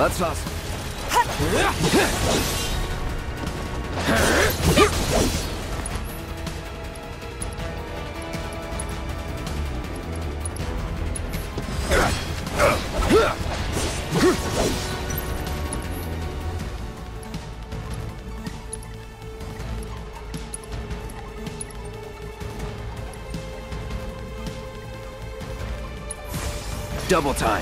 Let's hustle. Double time.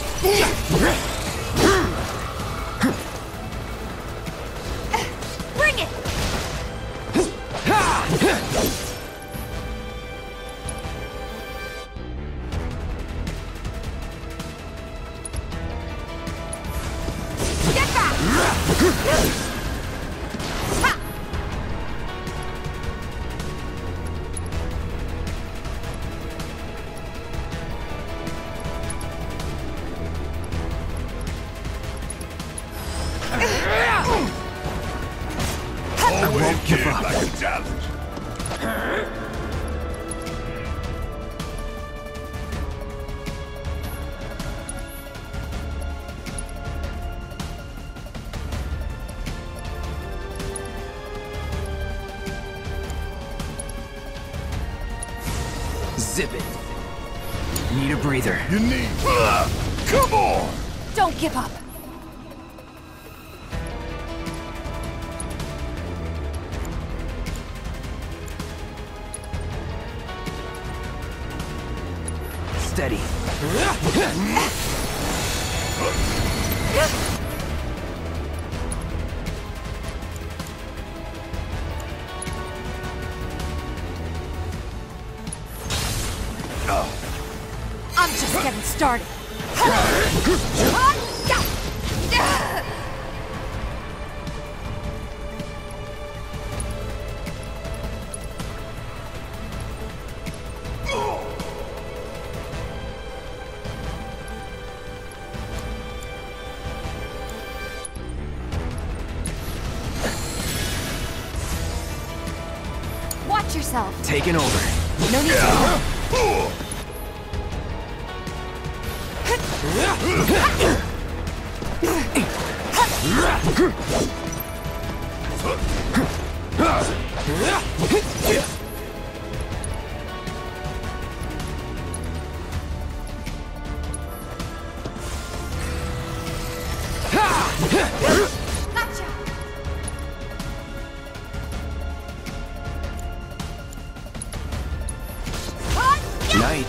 Bring it! Get back! I won't give up. Like a challenge. Zip it. Need a breather. You need. Come on! Don't give up! Steady. I'm just getting started. Watch yourself. Taking over. No need to. Gotcha. Night.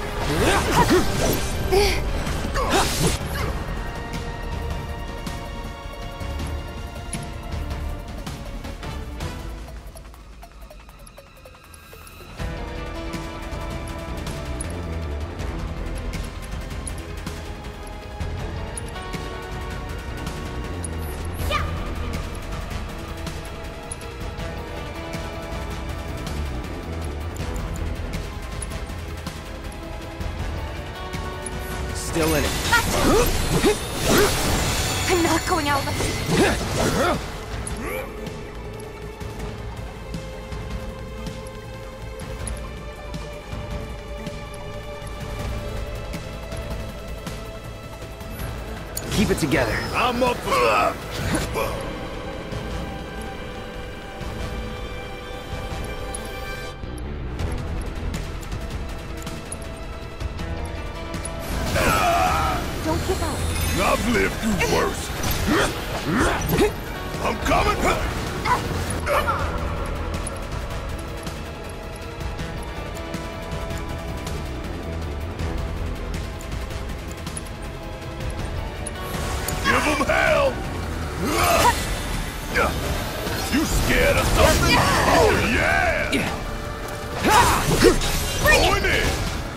Still in it. I'm not going out like this. Keep it together. I'm up for that. Don't give up. I've lived through worse. I'm coming. Give them hell. You scared of something? Oh yeah. Going in.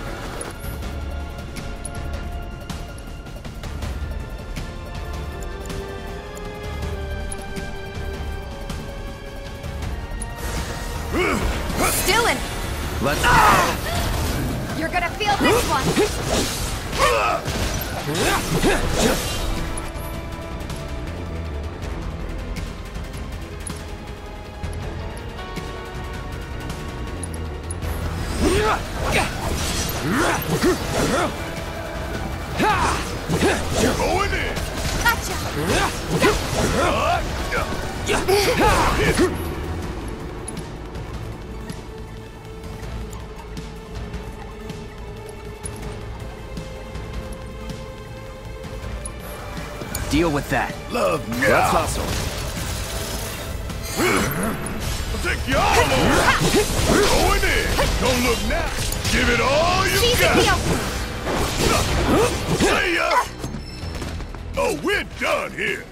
Still in. Let's. You're gonna feel this one. Going in. Gotcha. Deal with that. Love now. Let's hustle. I'll take you all over. Going in. Don't look now. Give it all you She's a got. heel. See ya. Oh, we're done here.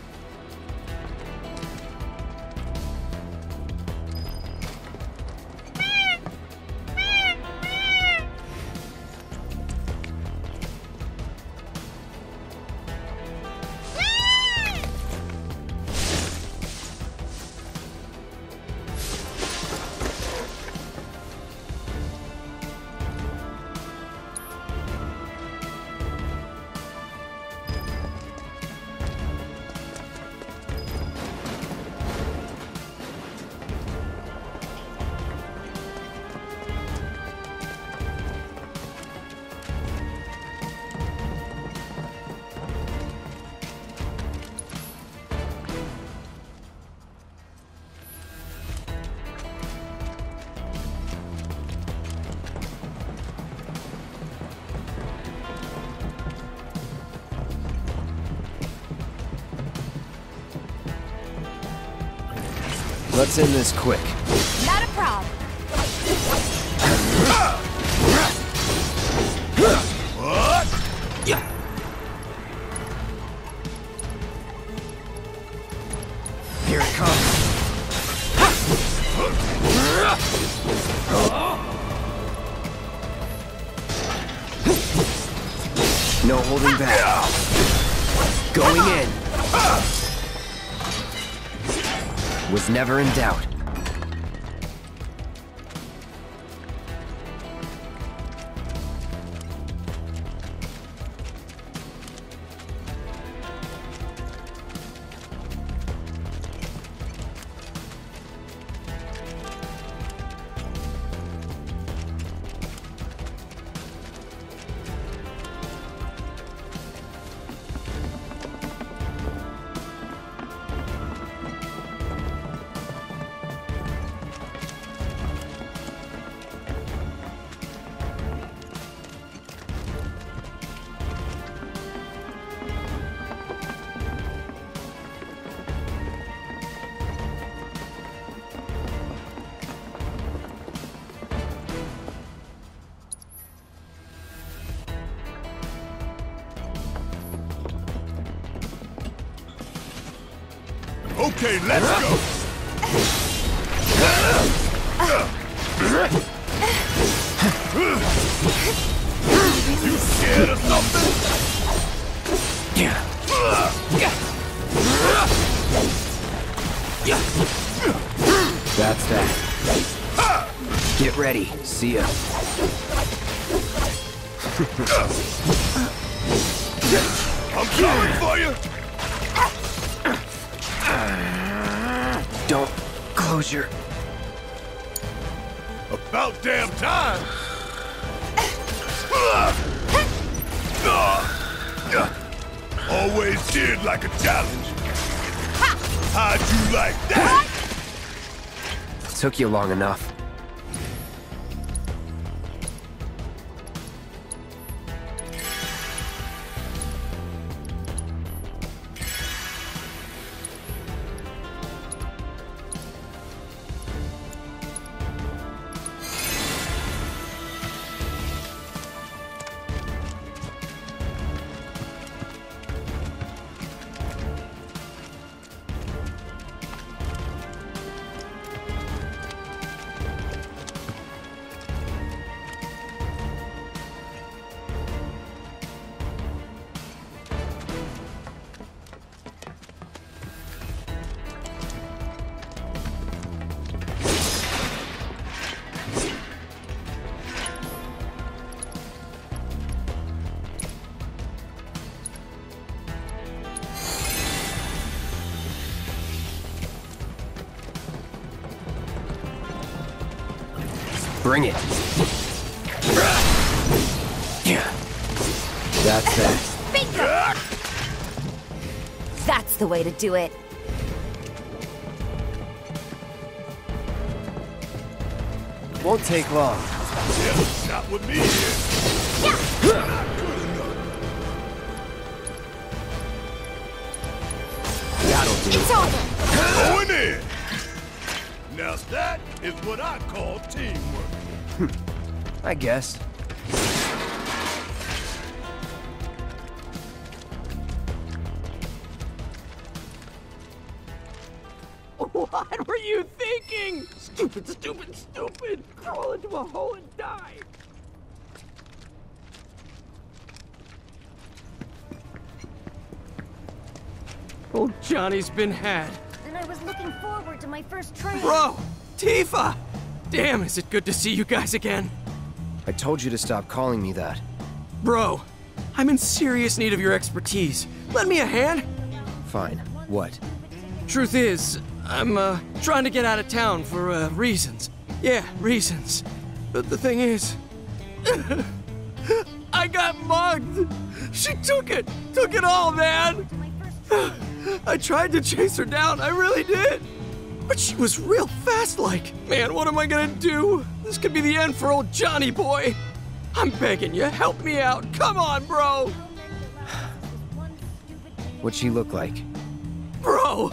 Let's end this quick. Not a problem. What? Yeah. Here it comes. No holding back. Going in. Was never in doubt. Okay, let's go. You scared of something? That's that. Get ready. See ya. I'm coming for you. Don't close your... About damn time. Always did like a challenge. How'd you like that? Took you long enough. Bring it. Yeah. That's that. Bingo! That the way to do it. Won't take long. Yeah, not with me here. Not good enough. That'll do. It's over! Going in. Now that is what I call teamwork. I guess. What were you thinking? Stupid, stupid, stupid! Crawl into a hole and die! Old Johnny's been had. And I was looking forward to my first train. Bro! Tifa! Damn, is it good to see you guys again. I told you to stop calling me that. Bro, I'm in serious need of your expertise. Lend me a hand? Fine. What? Truth is, I'm, trying to get out of town for, reasons. Yeah, reasons. But the thing is... I got mugged! She took it! Took it all, man! I tried to chase her down, I really did! But she was real fast-like. Man, what am I gonna do? This could be the end for old Johnny boy. I'm begging you, help me out. Come on, bro! What'd she look like? Bro!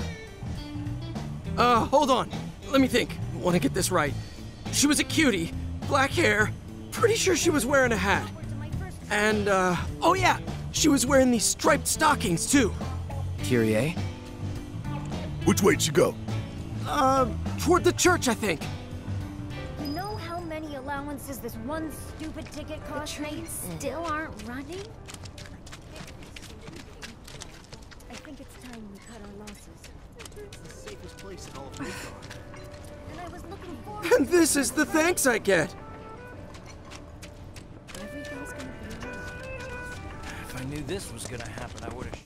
Hold on. Let me think. I want to get this right. She was a cutie, black hair. Pretty sure she was wearing a hat. And, oh yeah, she was wearing these striped stockings, too. Kyrie? Which way'd she go? Toward the church, I think. You know how many allowances this one stupid ticket cost me? Still aren't running? I think it's time we cut our losses. It's the safest place in all of Midgard. And I was looking forward. And this is the thanks I get. Everything's gonna be alright. If I knew this was gonna happen, I would've...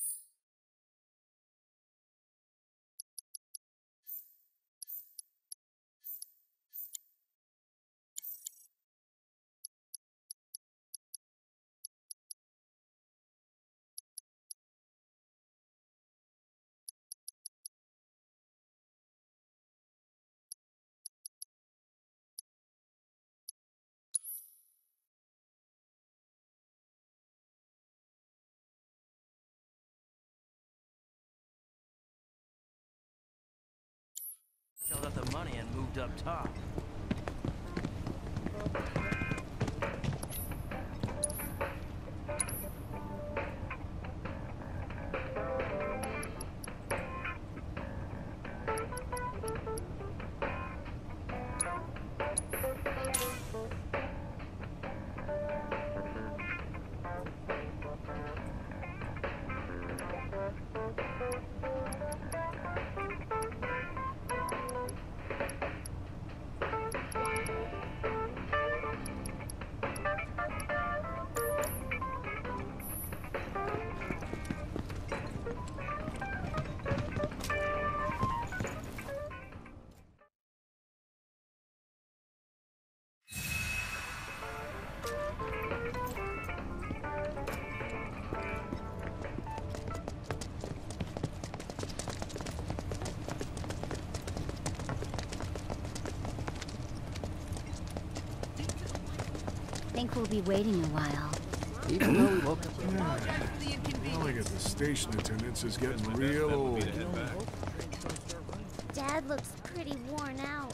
shelled out the money and moved up top. Think we'll be waiting a while. Even though we woke up... Well, I guess the station attendants is getting real old. Dad looks pretty worn out.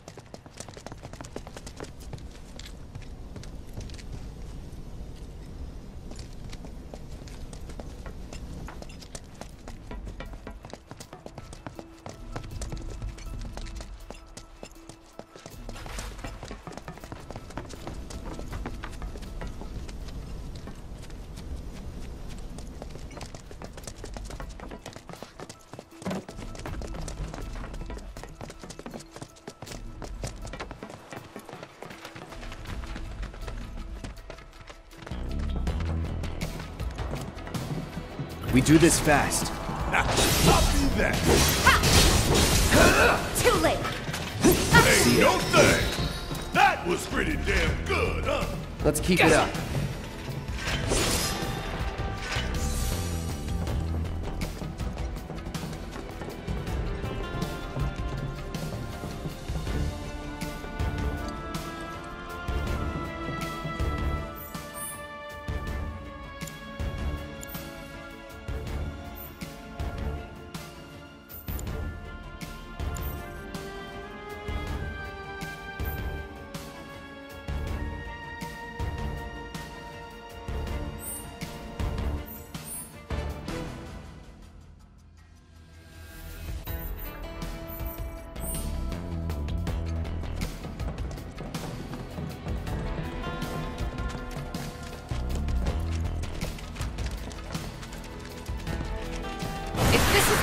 We do this fast. Copy that. Too late! Hey, no thing. That was pretty damn good, huh? Let's keep it up.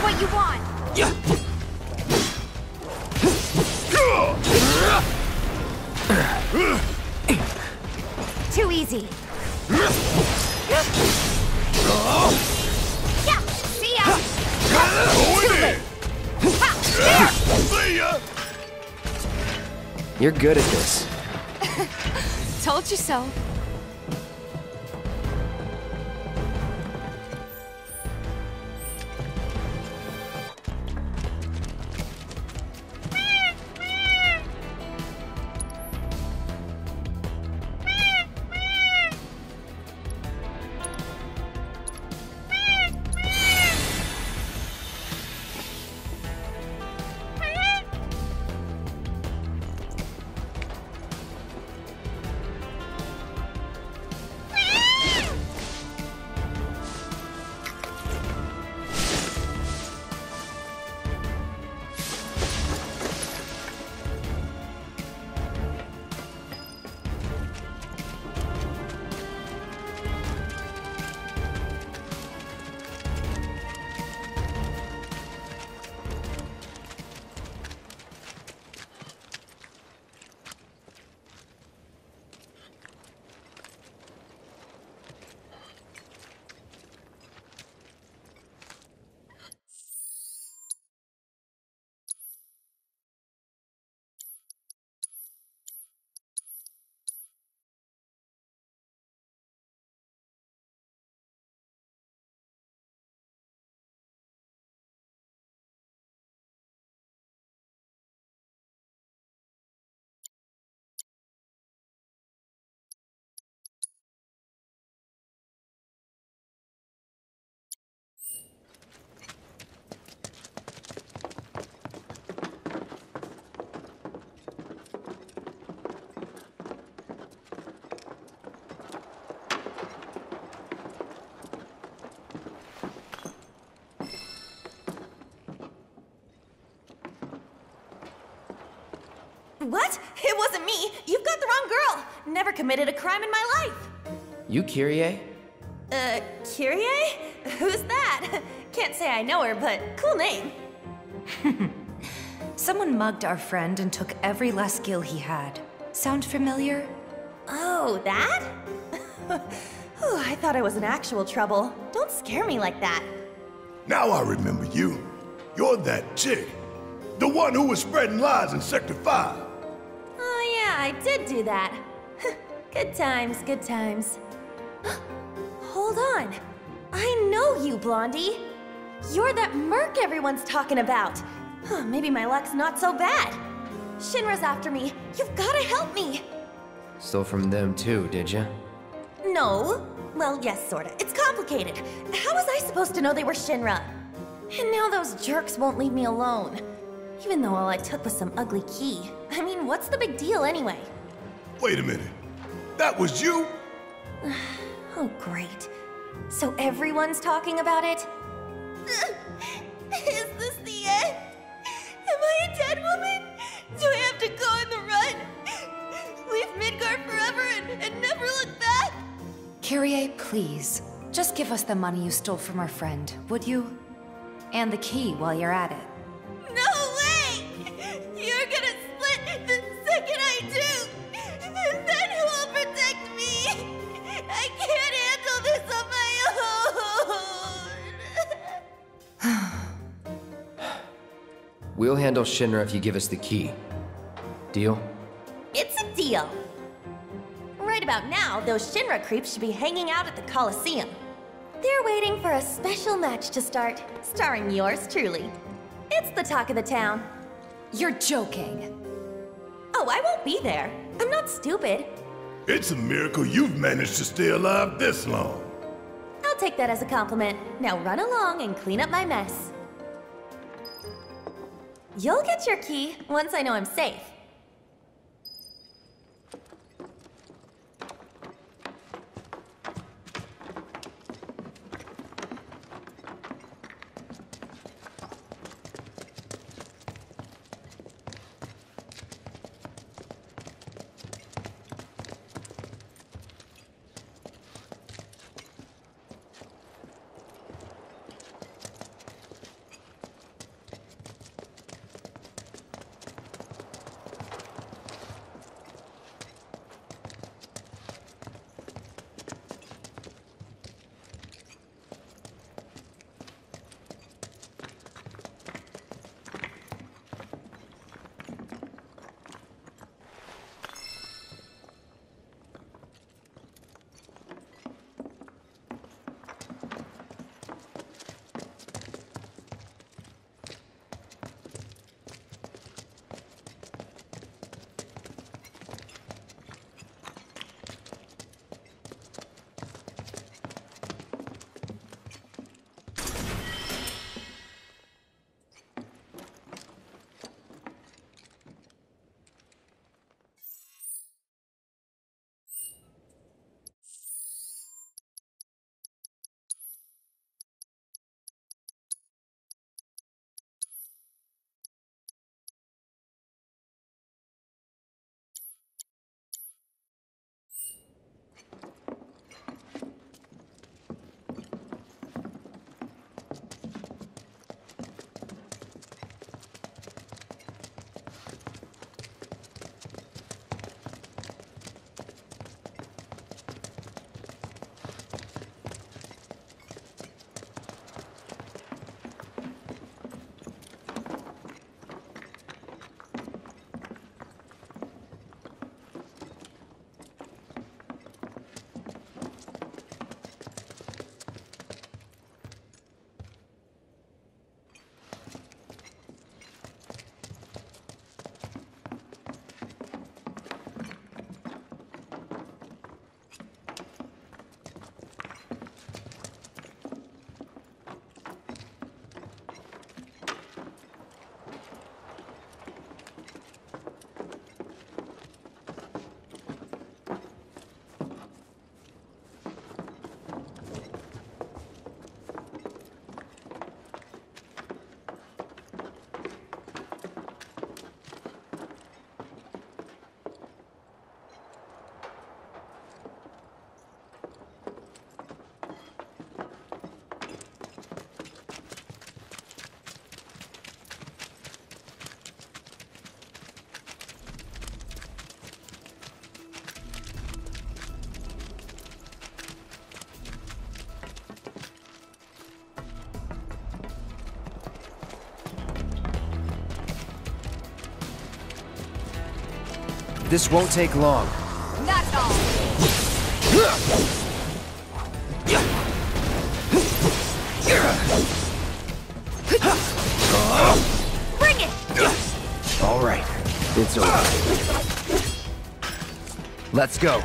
what you want. Too easy. Yeah, see ya. Going in. See ya. You're good at this. Told you so. What? It wasn't me. You've got the wrong girl. Never committed a crime in my life. You Kyrie? Kyrie? Who's that? Can't say I know her, but cool name. Someone mugged our friend and took every last skill he had. Sound familiar? Oh, that? Oh, I thought I was in actual trouble. Don't scare me like that. Now I remember you. You're that chick. The one who was spreading lies in Sector 5. Oh yeah, I did do that. Good times, good times. Hold on. I know you, Blondie. You're that merc everyone's talking about. Maybe my luck's not so bad. Shinra's after me. You've gotta help me. Stole from them too, did ya? No. Well, yes, sorta. It's complicated. How was I supposed to know they were Shinra? And now those jerks won't leave me alone. Even though all I took was some ugly key. I mean, what's the big deal anyway? Wait a minute. That was you? Oh, great. So everyone's talking about it? Is this the end? Am I a dead woman? Do I have to go on the run? Leave Midgard forever and never look back? Kyrie, please. Just give us the money you stole from our friend, would you? And the key while you're at it. No way! You're gonna split the second I do! And then who will protect me? I can't handle this on my own! We'll handle Shinra if you give us the key. Deal? It's a deal! Right about now, those Shinra creeps should be hanging out at the Coliseum. They're waiting for a special match to start, starring yours truly. It's the talk of the town. You're joking. Oh, I won't be there. I'm not stupid. It's a miracle you've managed to stay alive this long. I'll take that as a compliment. Now run along and clean up my mess. You'll get your key once I know I'm safe. This won't take long. That's all. Bring it! All right, it's over. Let's go.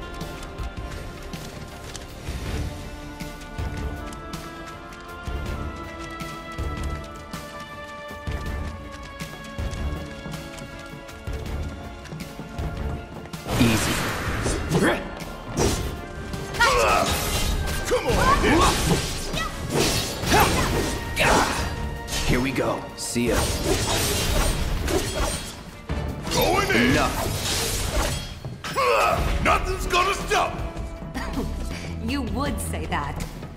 Easy. Come on, Here we go. See ya. going in. Enough. Nothing's gonna stop. You would say that.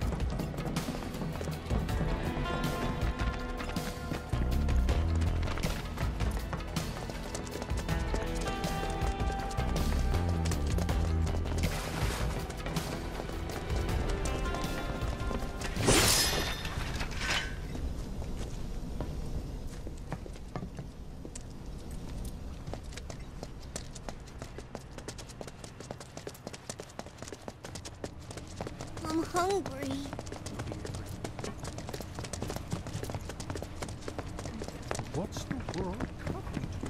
I'm hungry. What's the world coming to?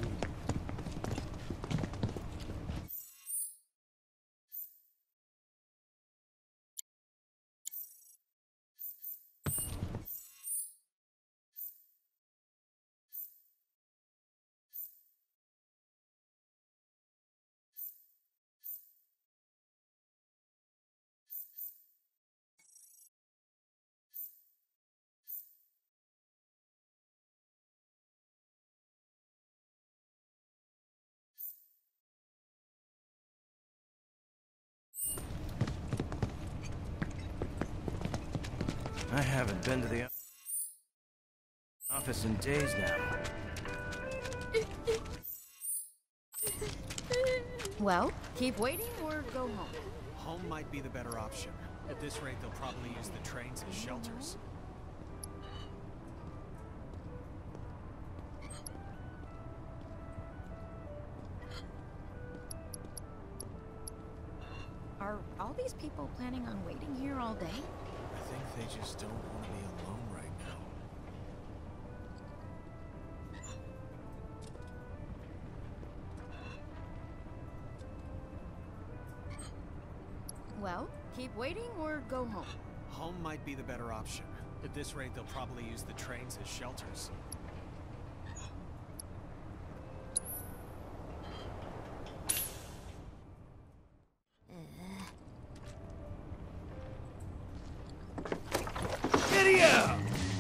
I haven't been to the office in days now. Well, keep waiting or go home. Home might be the better option. At this rate, they'll probably use the trains as shelters. Are all these people planning on waiting here all day? I think they just don't want to be alone right now. Well, keep waiting or go home. Home might be the better option. At this rate, they'll probably use the trains as shelters. Giddy up!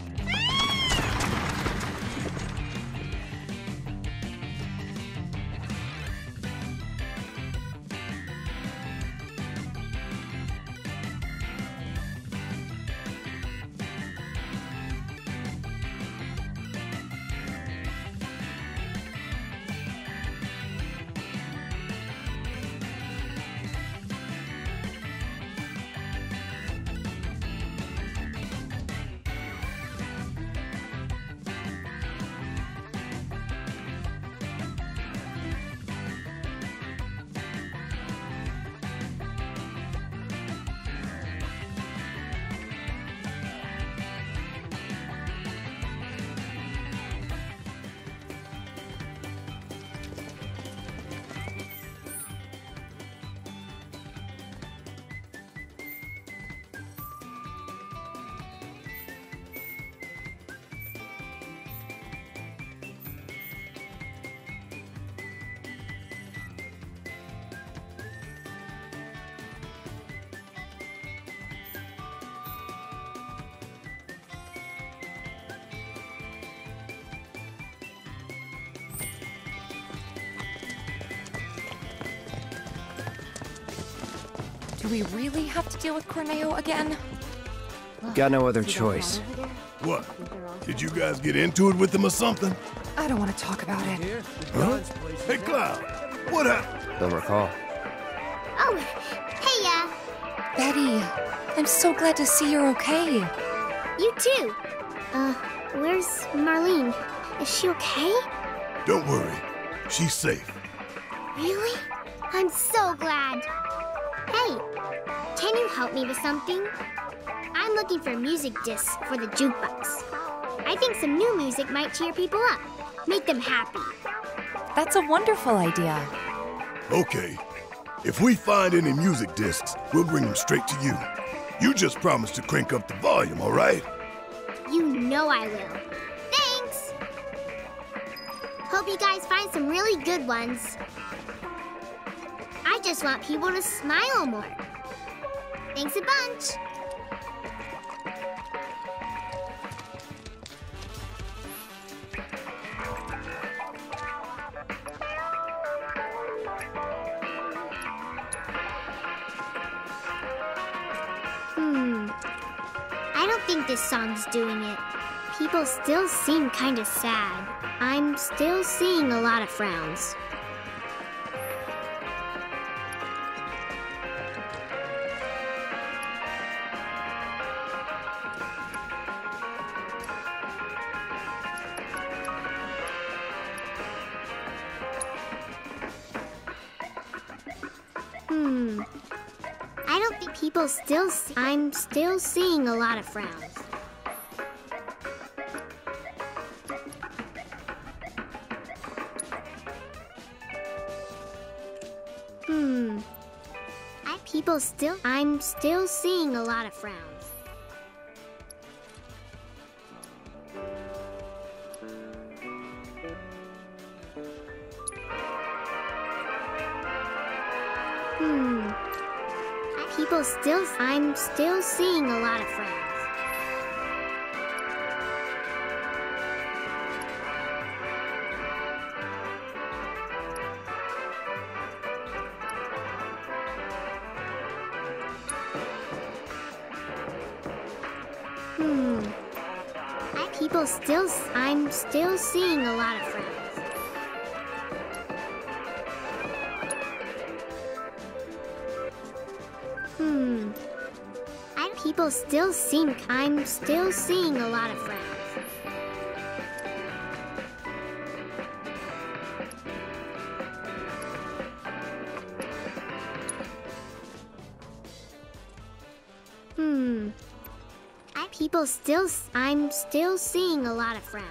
Do we really have to deal with Corneo again? Got no other choice. What? Did you guys get into it with him or something? I don't want to talk about it. Huh? Hey, Cloud, what happened? Don't recall. Oh, hey, Betty, I'm so glad to see you're okay. you too. Where's Marlene? Is she okay? Don't worry, she's safe. Really? I'm so glad. Hey, can you help me with something? I'm looking for music discs for the jukebox. I think some new music might cheer people up, make them happy. That's a wonderful idea. Okay. If we find any music discs, we'll bring them straight to you. You just promise to crank up the volume, all right? You know I will. Thanks! Hope you guys find some really good ones. I just want people to smile more. Thanks a bunch. I don't think this song's doing it. People still seem kinda sad. I'm still seeing a lot of frowns. I don't think people still I'm still seeing a lot of frowns. I'm still seeing a lot of frowns. I'm still seeing a lot of frowns. I'm still seeing a lot of frowns. I'm still seeing a lot of frowns. I'm still seeing a lot of frowns.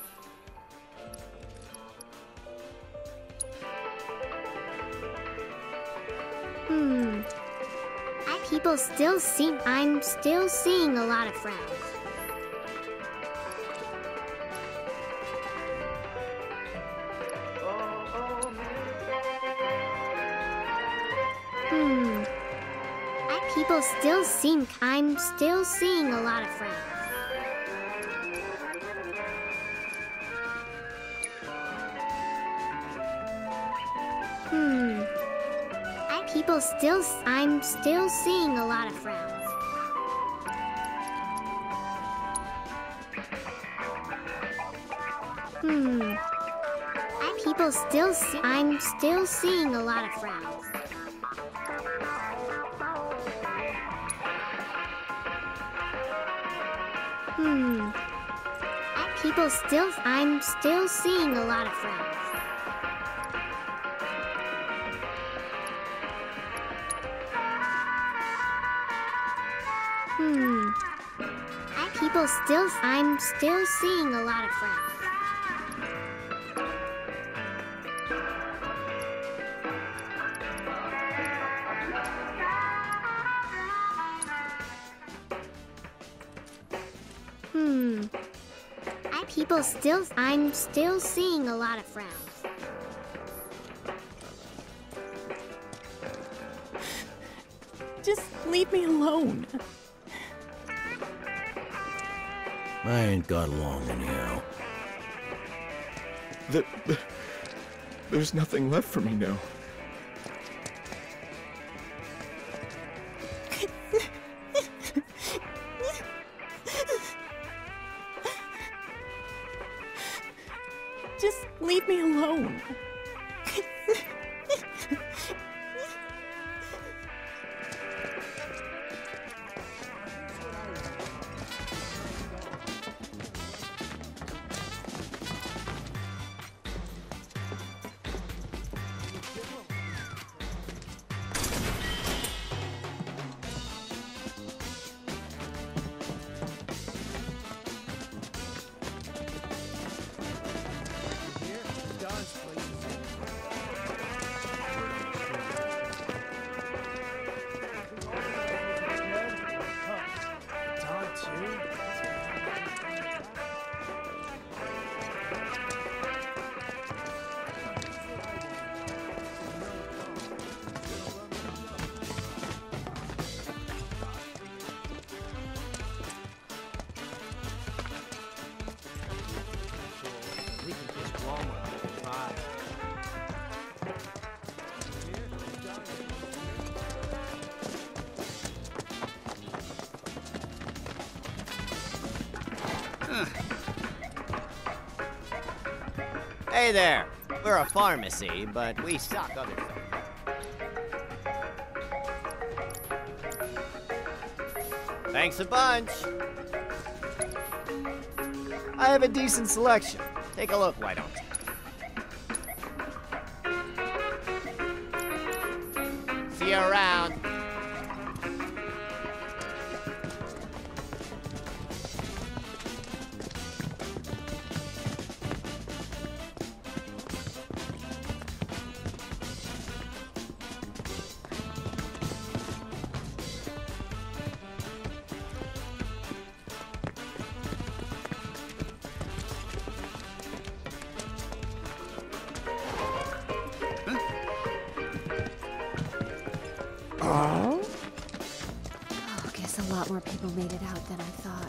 I'm still seeing a lot of frowns. I'm still seeing a lot of frowns. I'm still seeing a lot of frowns. I'm still seeing a lot of frowns. I'm still seeing a lot of frowns. I'm still seeing a lot of frowns. I'm still seeing a lot of frowns. Just leave me alone. I ain't got long anyhow. There's nothing left for me now. Just leave me alone. Hey there. We're a pharmacy, but we stock other stuff. Thanks a bunch. I have a decent selection. Take a look, why don't you? See you around. Oh, guess a lot more people made it out than I thought.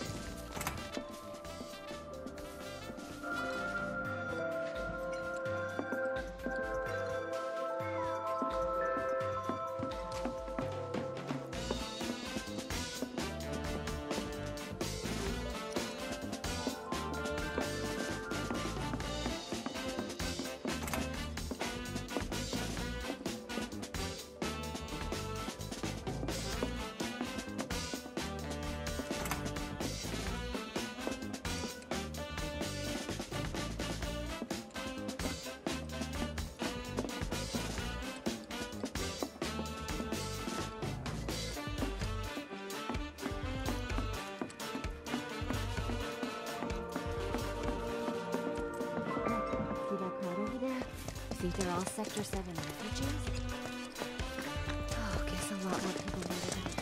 Think they're all Sector 7 refugees? Oh, guess a lot more people made it out.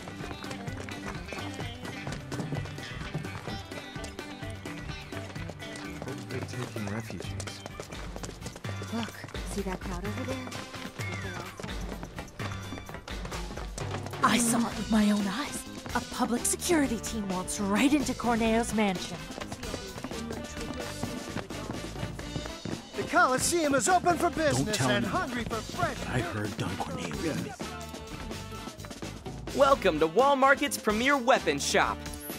Hope they're taking refugees. Look, see that crowd over there? I saw it with my own eyes. A public security team waltzed right into Corneo's mansion. The Coliseum is open for business tell and anyone. hungry for fresh. I heard Don Corneo was missing. Welcome to Wall Market's premier weapon shop.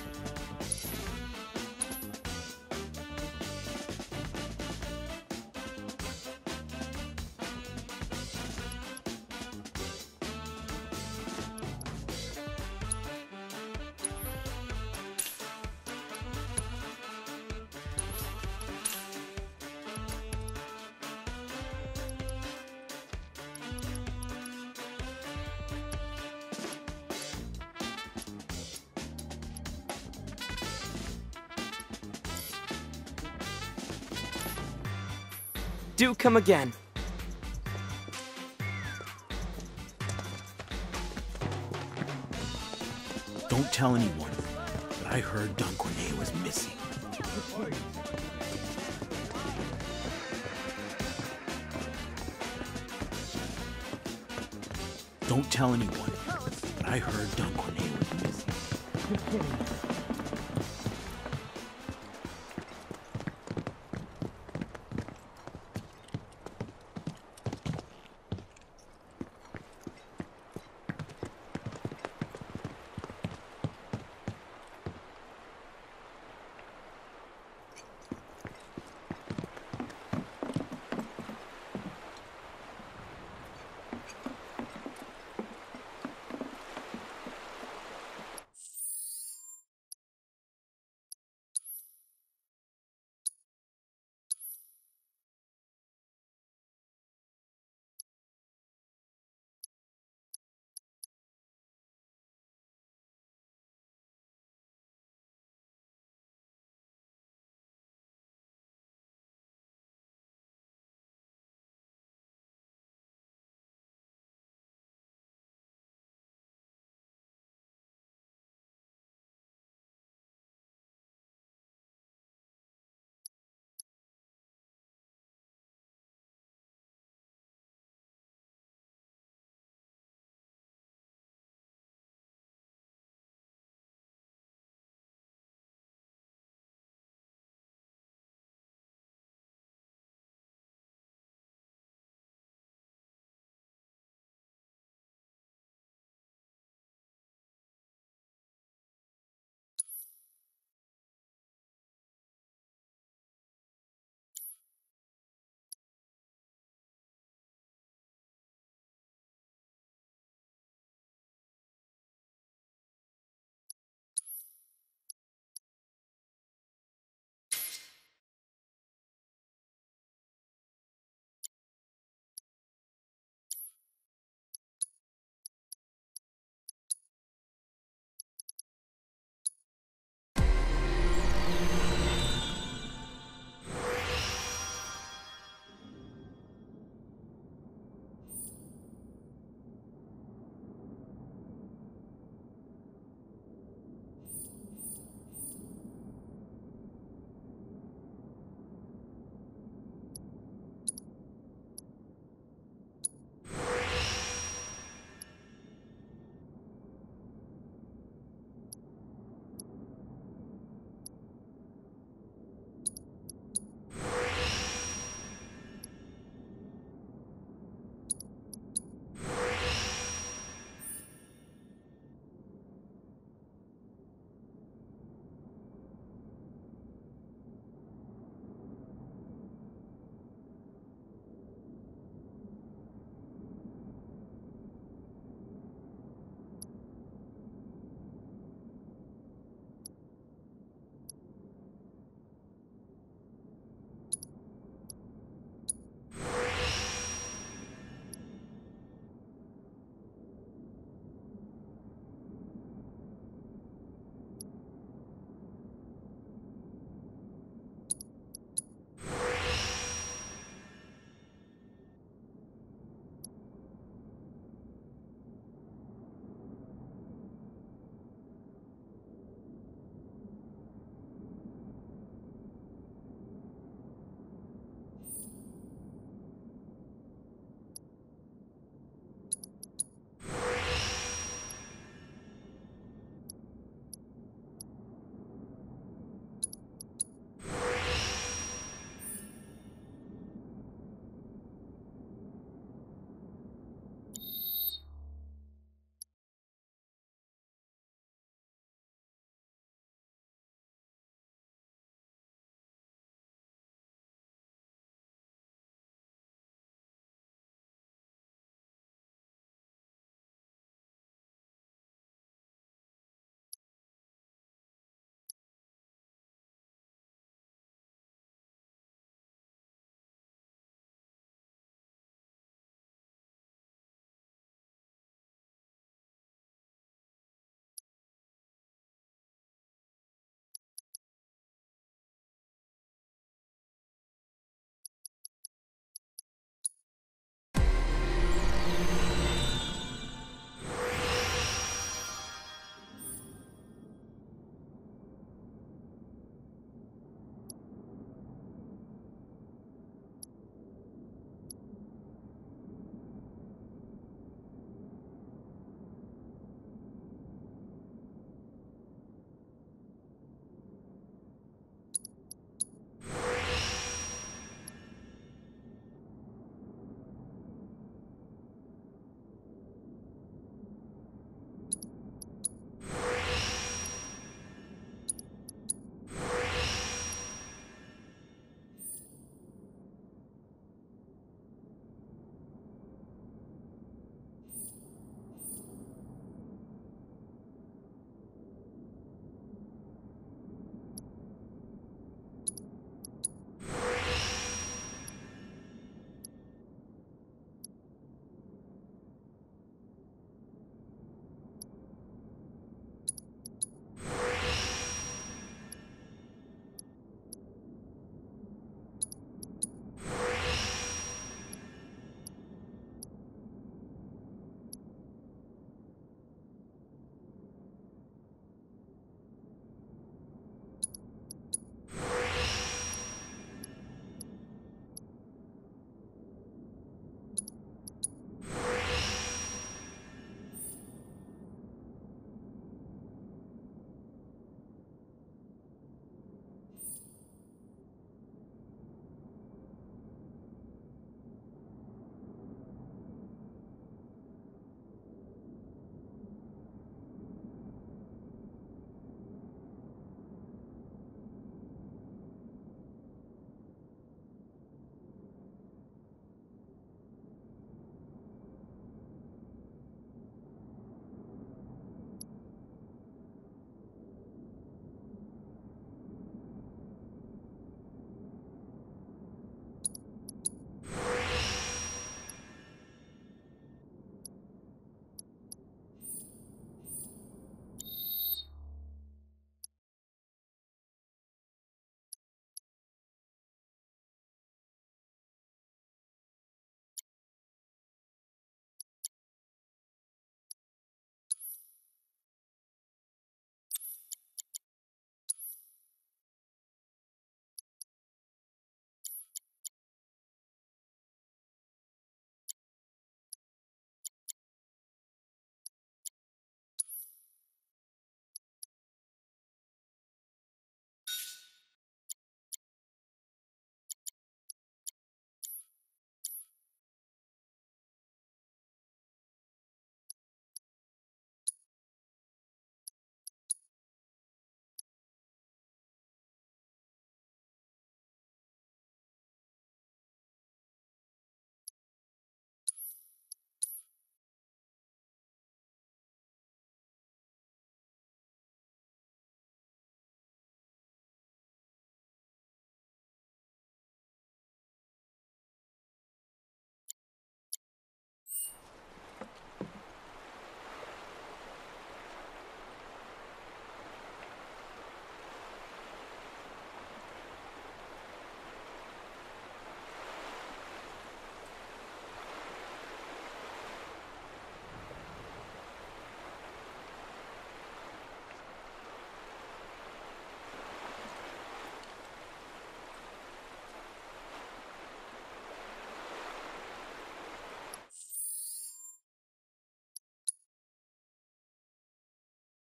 Do come again. Don't tell anyone, but I heard Don Corneo was missing. Don't tell anyone, but I heard Don Corneo was missing.